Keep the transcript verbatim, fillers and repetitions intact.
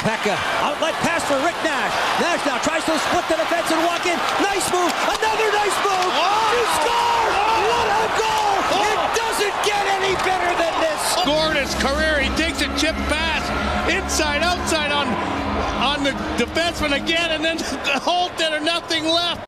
Pekka, outlet pass for Rick Nash. Nash now tries to split the defense and walk in. Nice move, another nice move. Oh! You score! Oh! What a goal! Oh! It doesn't get any better than this. Scored his career. He takes a chip pass inside, outside on on the defenseman again, and then the whole did or nothing left.